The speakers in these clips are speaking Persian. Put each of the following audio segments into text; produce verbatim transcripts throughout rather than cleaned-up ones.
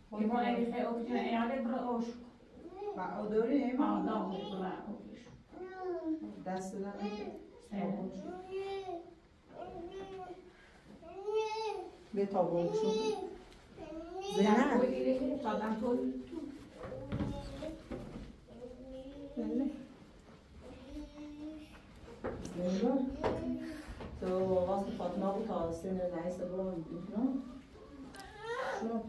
ما اگه خیلی اوکی ایاله برای اوش با اداری هم آه داغی برای اوکیش دست دادن به تابون شد زینب کویلی دادم تو زینب تو واسه فاطمه بود تا سن نایست برو بیرون شو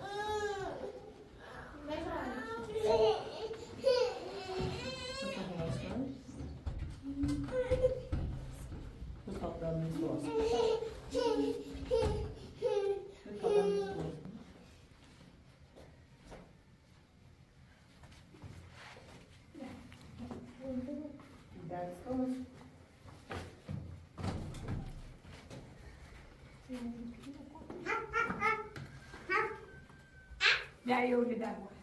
Ya yolu da var.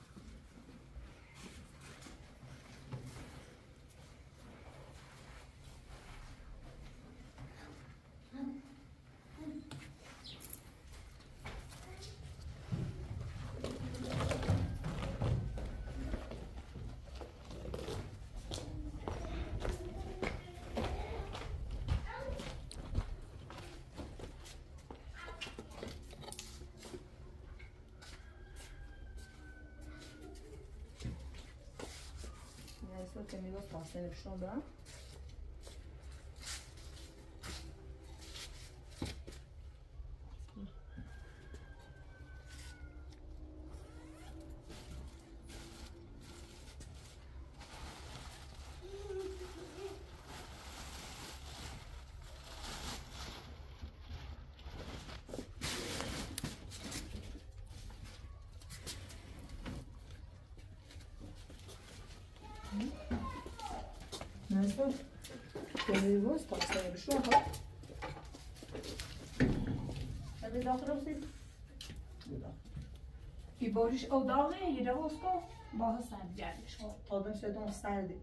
که میگوز پاسنه بشون برم Nasıl? Koyuyoruz, tasarı bir şey var. Hadi dağıtırız. Bir barış o dağı yine olsa bazı sert gelmiş. Tadım şeyden serdi.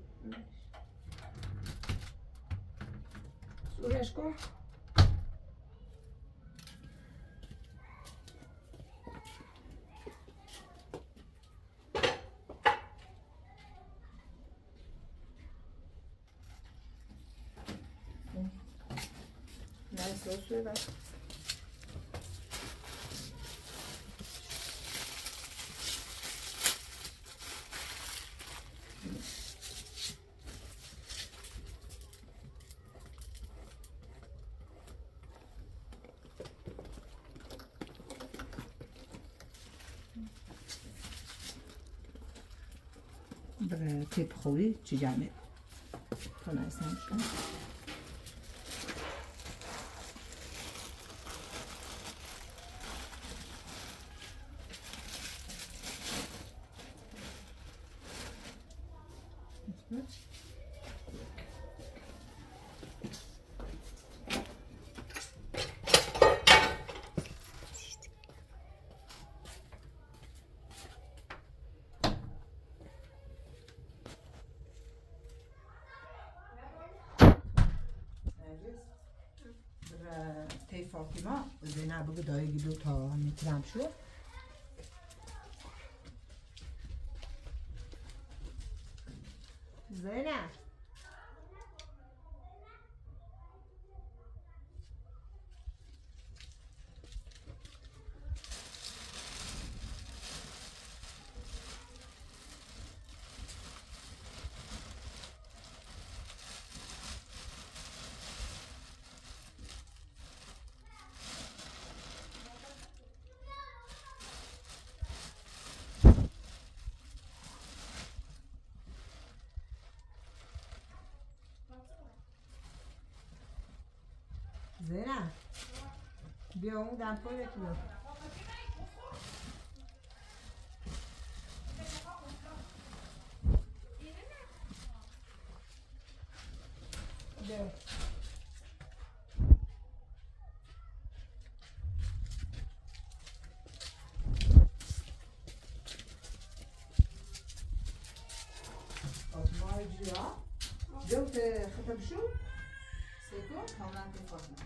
Sureşko. Nice suyu ver. برای تیپ خوری چی جمعه تا نایستم شد تی فاطمه زینب بگو دایگی دو تا میترم شد زینب زینب بیا اون دمپایی بکنم بیا فاطمه جیا جوت ختم شو سيكون كونات فاطمه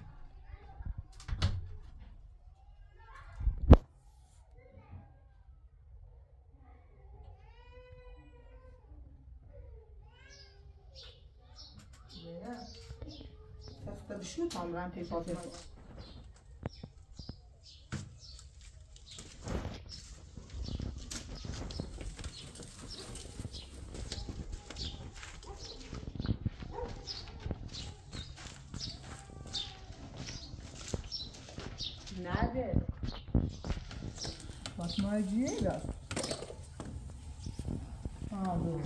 شو تامرم پی فاطمه نده فاطمه جیه دار آه دو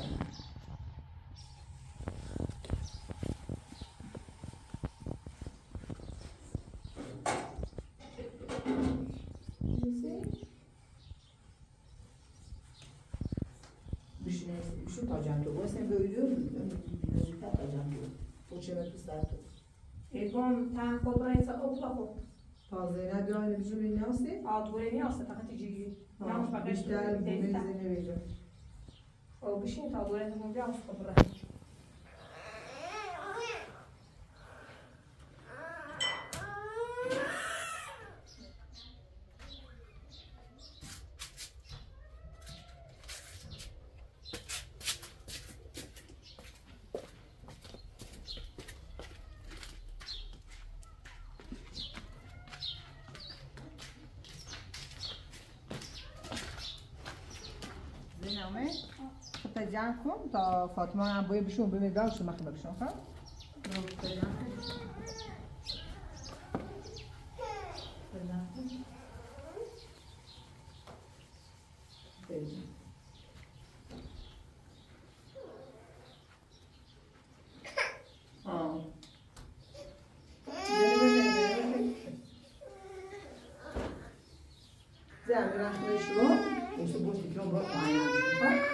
Şu tacanto, bu sen böyle diyor musun? Bir tane tacanto. Bu çevresi sardı. Egon tam kobraysa okla o. Taze ne diyor ne bizim ne yaptı? Adore ne yapsa fakat tiji. Yanlış bakış. İşte bu mezene veriyor. O bir şey tadore ne mu biraz kobra. نامه تا جمع کن تا فاطمه هم باید بشون بمید دار شما خیلی بشون خب تا جمع کن تا جمع کن آه زن رخمه شما Isso é bom que não vai mais.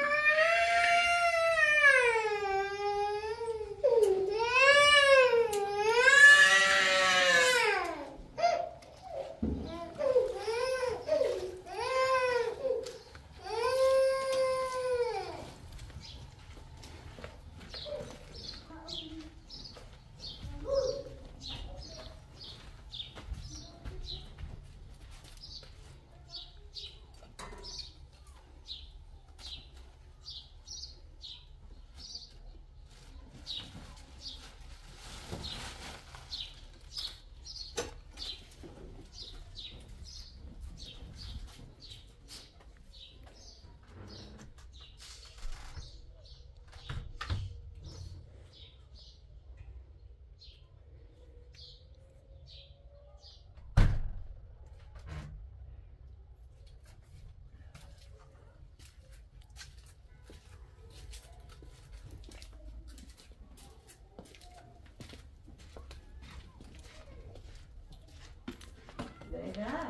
Zeynep.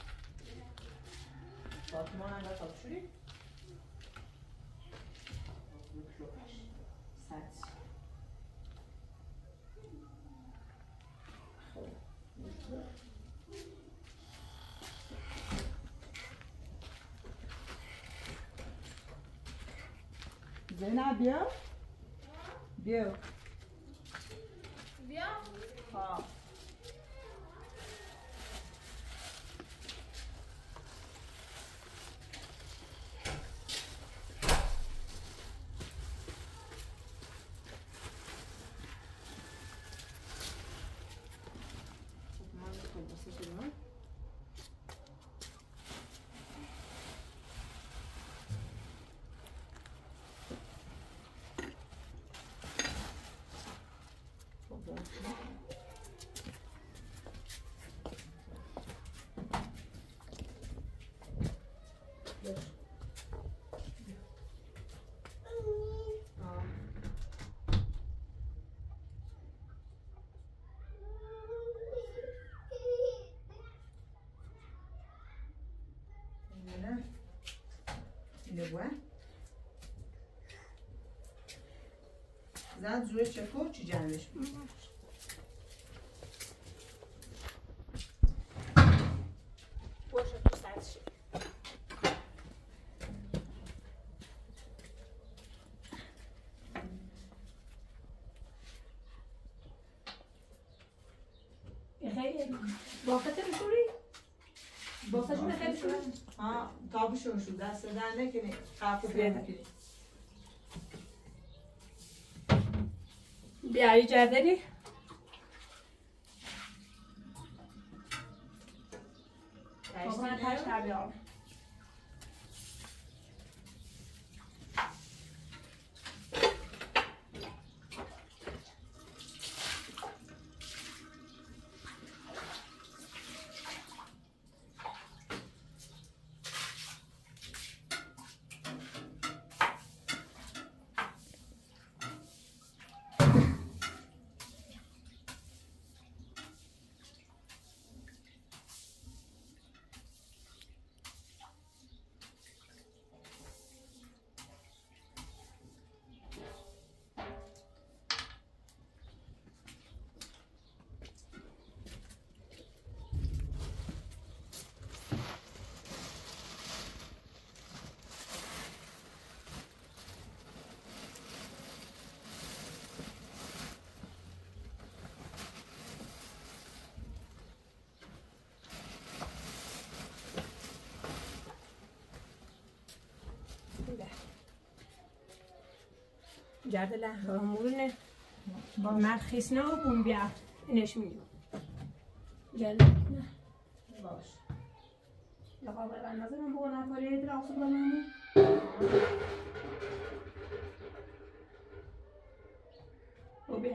Fatma nerede çalışıyor? Saç. Zeynep بیا. بیا. بیا. ها. Neboa. زن زوی چکو چی جمعش بود؟ باشه تو ساعت شد. خیلی باقته بشوری؟ باقتشون خیلی شوری؟ ها تابشون شد دست در نکنی خرف بیاد نکنی بیایی جردنی؟ بابا تاش تبیار جرد لحمه من خیسنه و بون بیا اینش میدیم جرد نه باش لقا بقى مثلا بقول نفريد راس بناني وبيع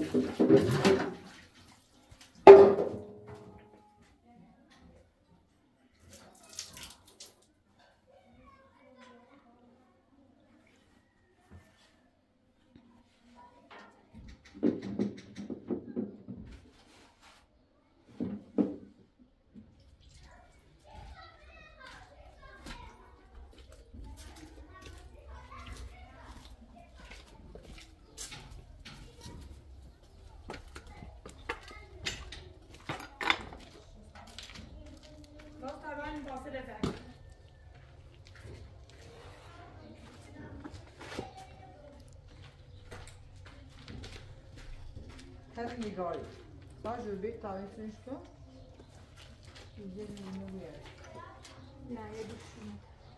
Hem nigari. Baş öbek tanesini şu. Güzel bir bu yer. Ne düşün.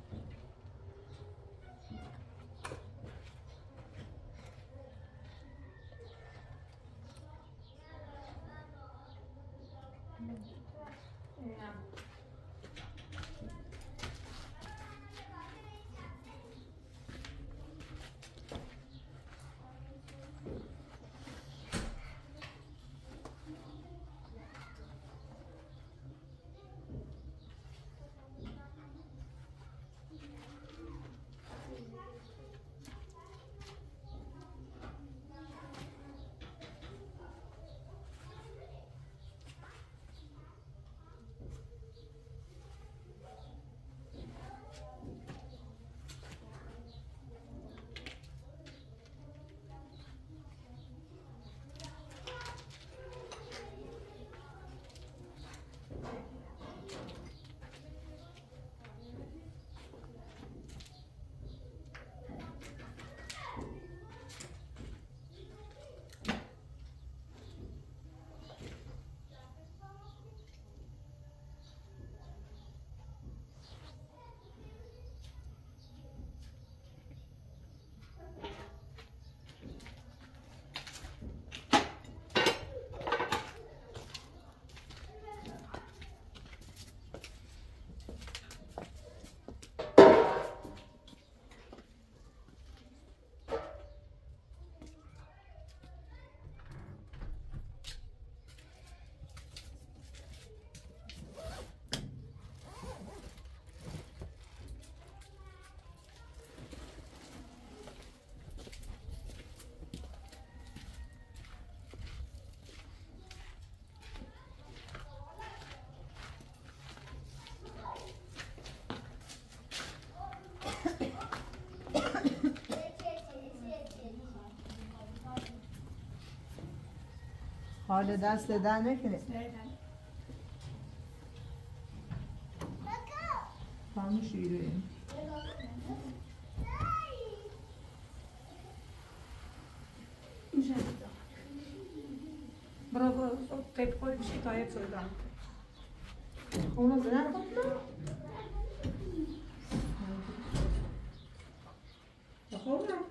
حال دست در نکنه همون شیره برو تیپ خود بشی تایپ شدم اونو زنر خود رو بخورم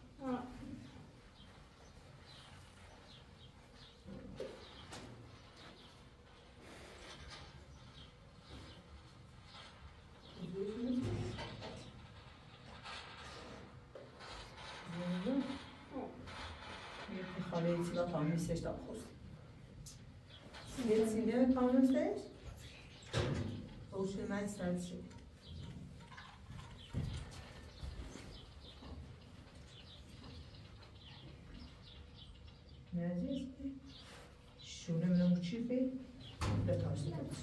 خاله ایتی با تامیستش دام خوست Jetzt sind wir gekommen, steht? Wo schön meinst du das schon? نزدیک شونه منو چی فی؟ بتاسی بود.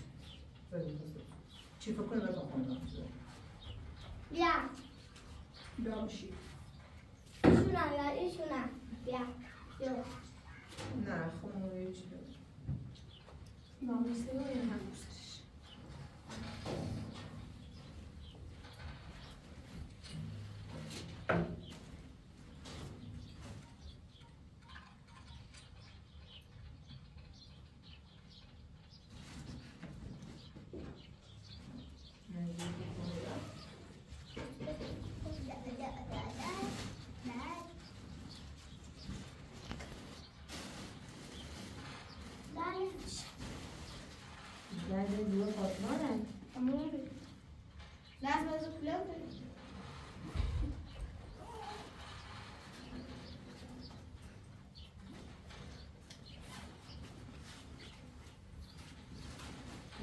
چی فکر کنی بتا خونده؟ بیا. بیا بشی. شونه یا ایشونه. بیا. بیا. نه خونه چی بود؟ ناموسه یا یا ناموسش؟ Nerede diyor Fatma ne? Tamam. Lazım az okula.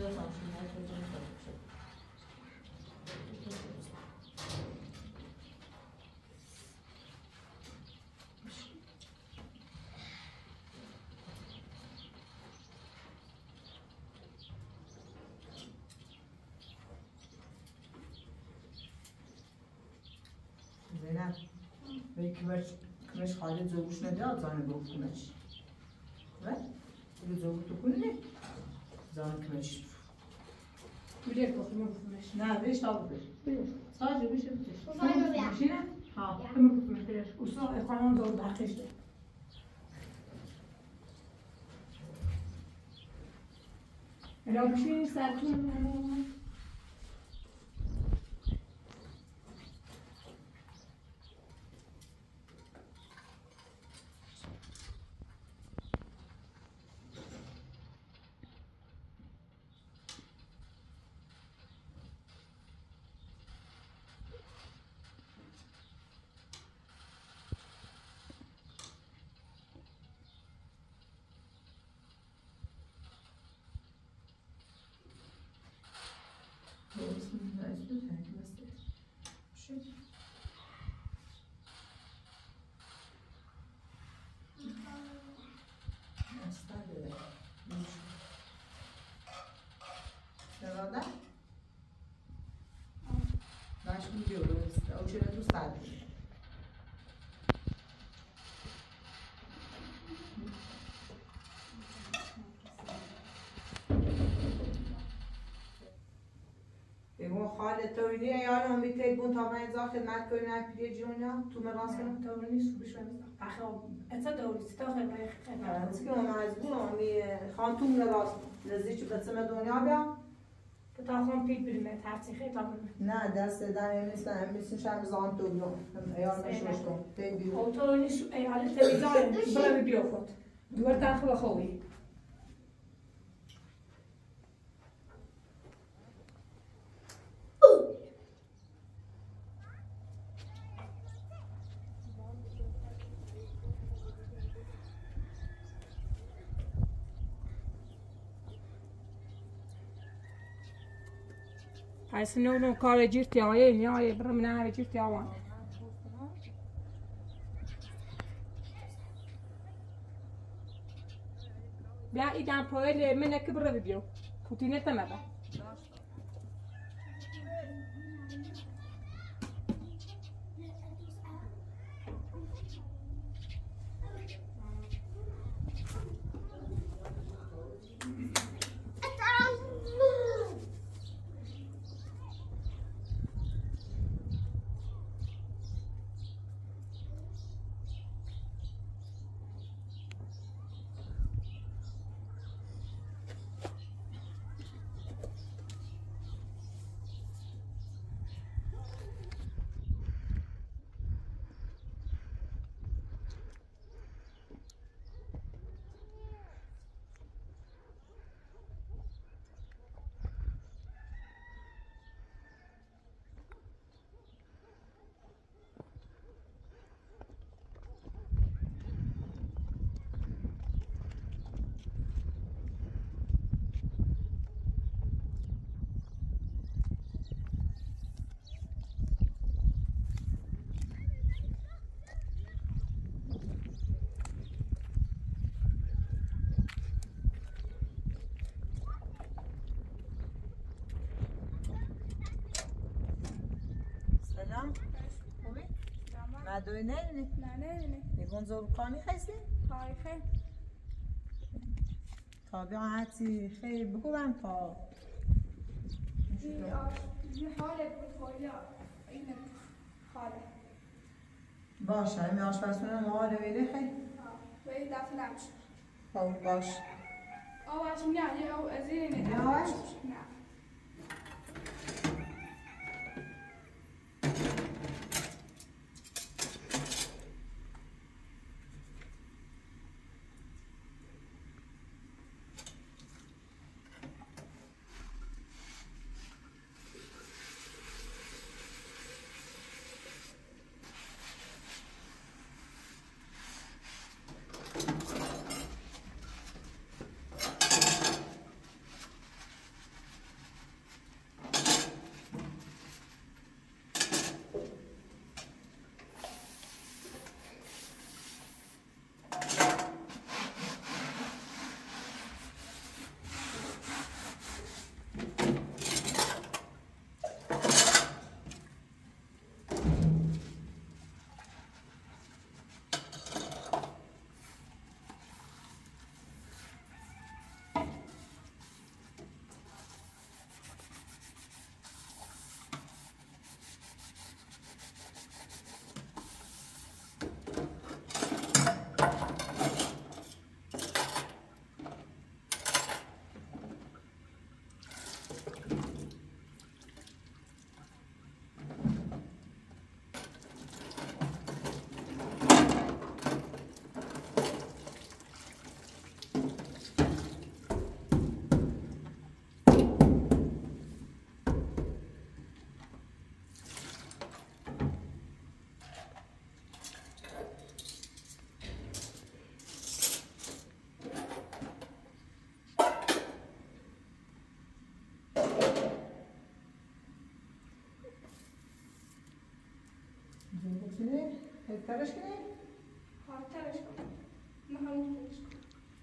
زینب به کمش کمش خالی زوجش ندیاد زانی بود کمش و دیگه زوج تو کنی زان کمش میره کافی میگفتمش نه بیش تابو بیش ساجی بیش بیش فاینو بیا ماشینه ها میگفتمش بیرش اصلا خانم دور بخشش ده الا بشین سرتون خالد تورینی ایال هم بیت بون تا من ازا خدمت کنی نه پیری جونیا تو مراس کنم تورنی سو بشم آخه اصلا دوری ستا خیلی خیلی از که اون از بون می خان تو مراس لذی چه قسم دنیا بیا تا خون پیت بریم ترسی خیلی تا نه دست در نیست نه میسن شب زان تو بیام ایال مشوش کن بی او تورنی سو ایال تلویزیون برای بیا خود دور تاخو خوبی پس نو نو کار جیرتی آیه نیایه برم نه جیرتی آوان بیا ایدان پایل منه که برای بیو پوتینه تمه با مدوی نه نه نه نه نه نیگون زورکانی خیلی؟ های خیلی طبیعتی خیلی بگویم تا یه حاله بود خیلی اینه حاله باشه همین آشپزخونه ماله ویله خیلی و این دفعه نمیشه خب باش آواش نه یه او از اینه نه آواش؟ نه بکنی؟ هیترش کنی؟ ها ترش کنم نه همون ترش کنم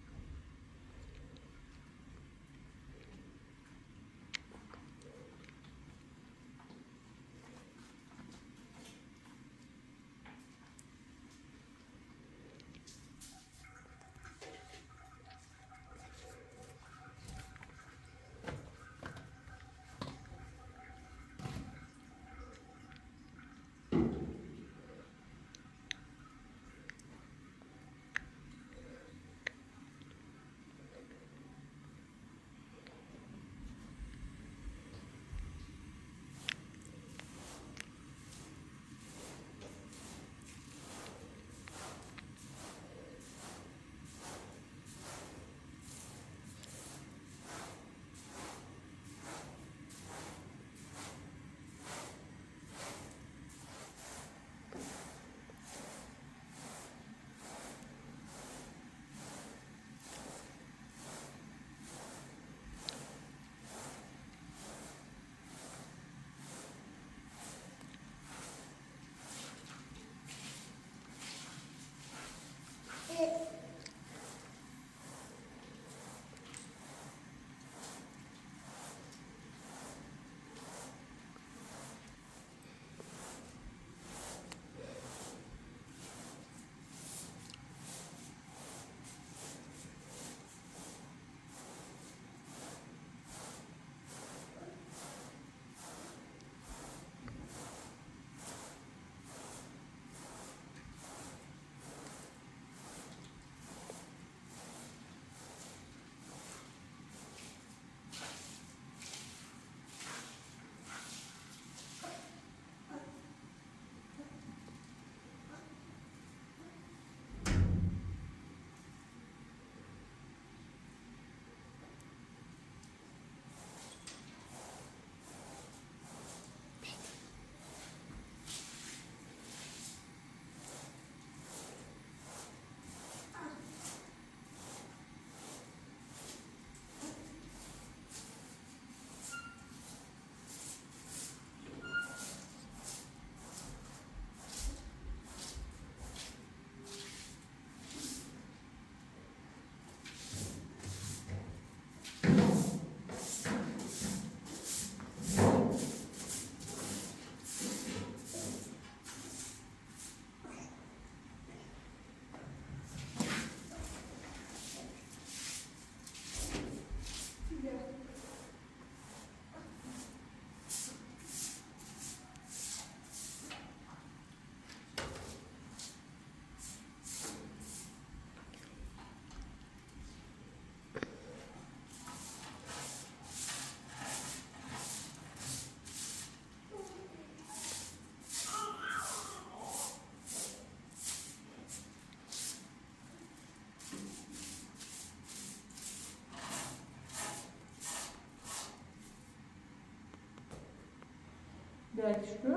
Belki çıkıyor.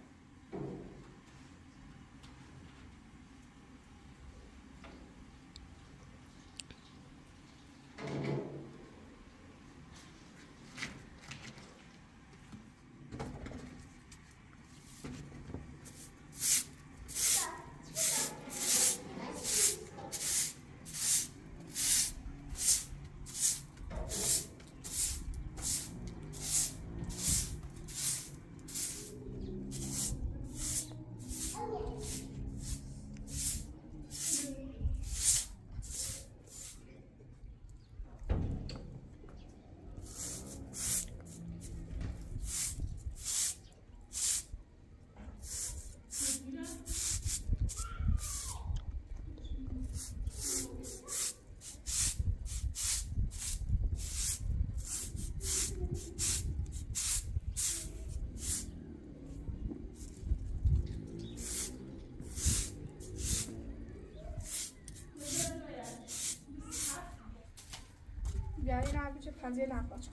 بیا این رو بچه پنجه لمبا چون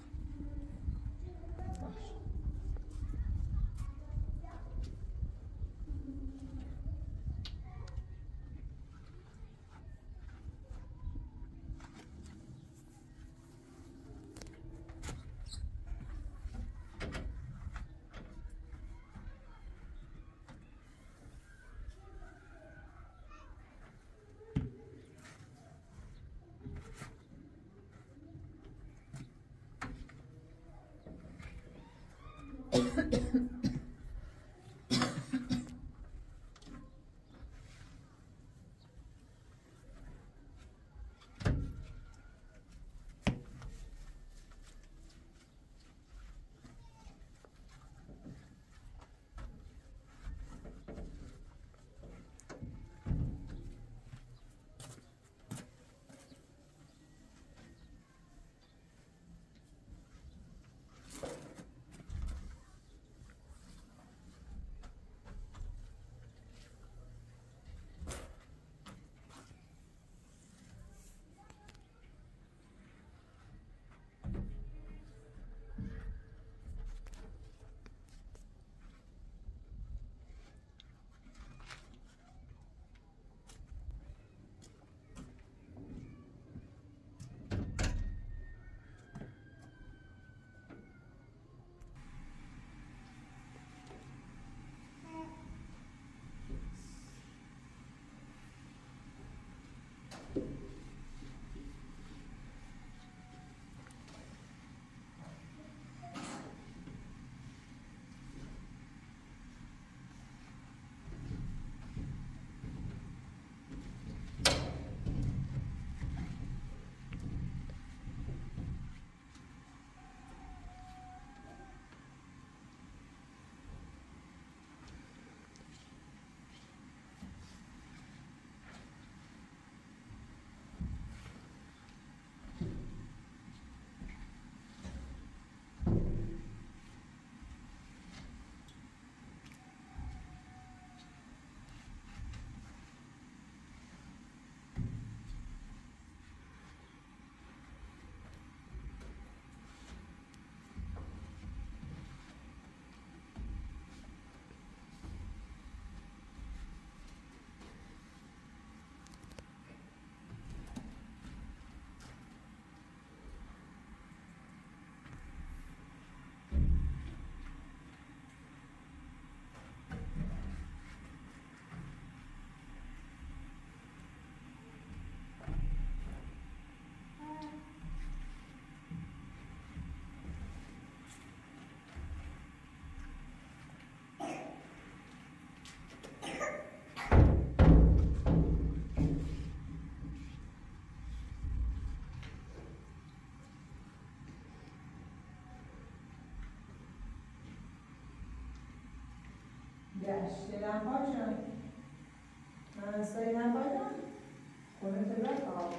Şeyden başla. Ben sayıdan başla. Onu tekrar al.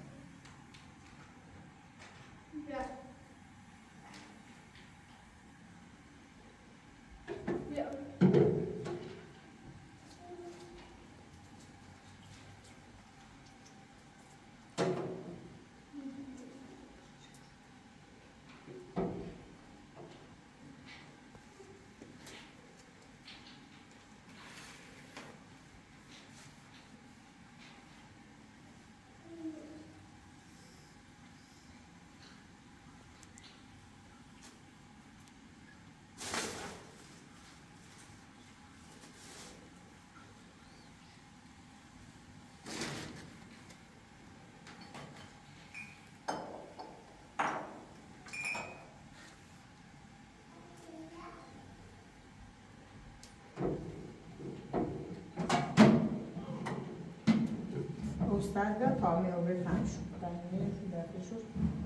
Ja. Ja. استاد را تا می آورد هم شد. در میره که دفعه شد.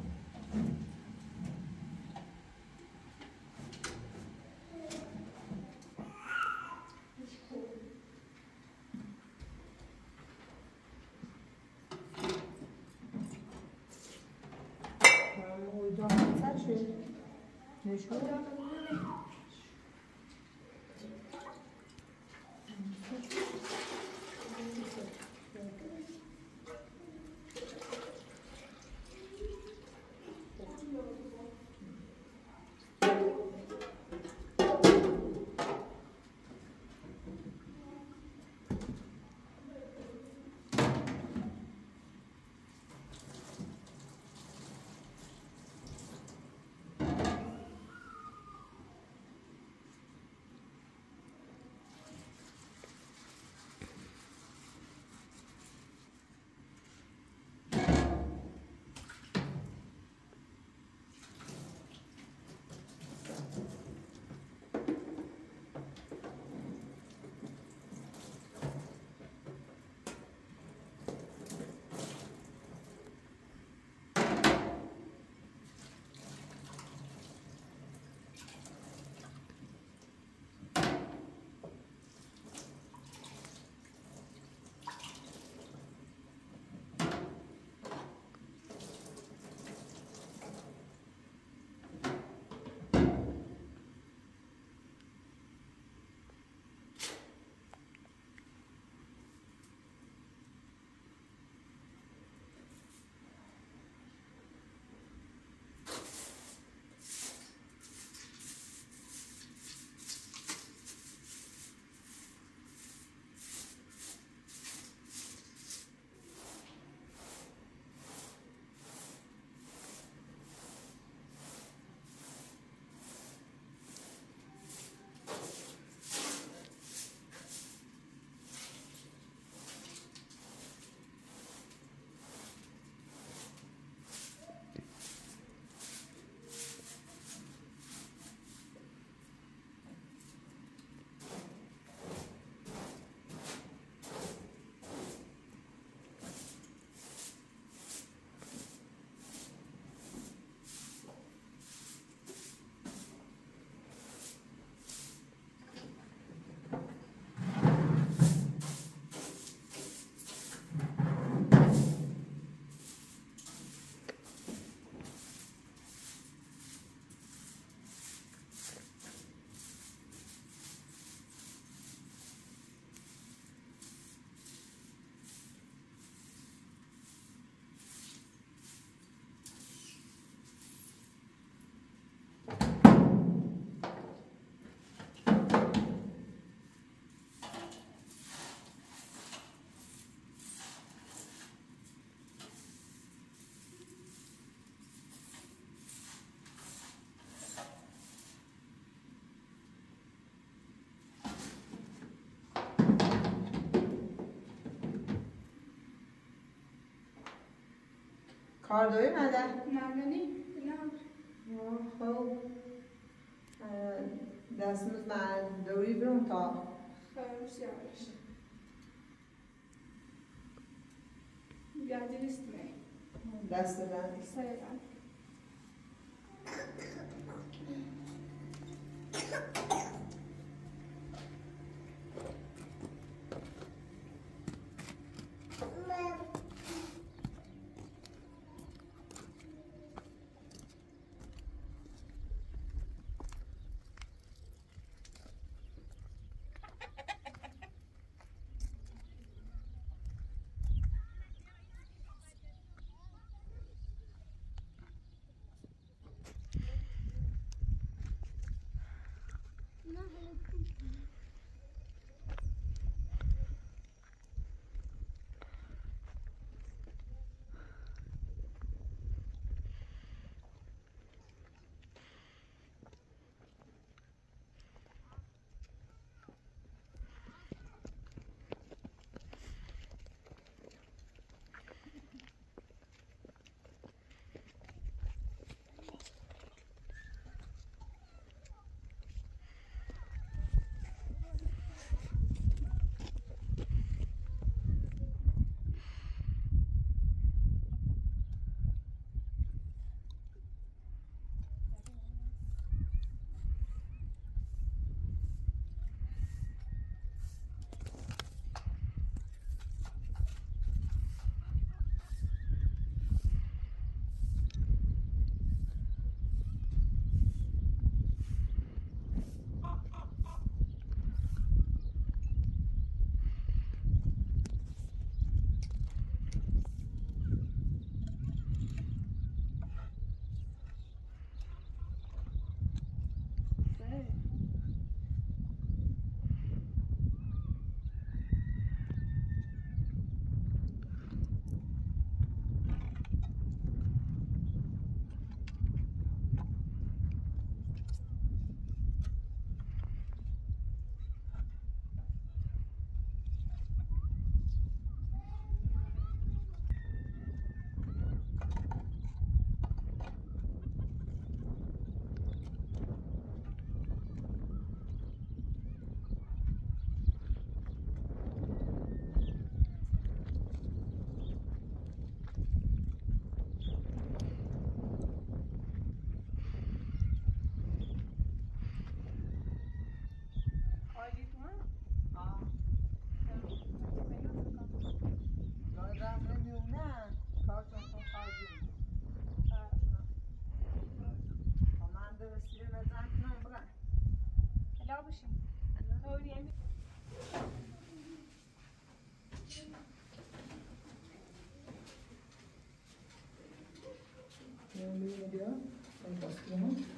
اونجا هم شد. نشون کار داری مادر؟ نه منی؟ نه. خب دستمز من دوری برم تا خیلی یواش. یادی نیست می. دست من. سریعا. بیا باید باز کنم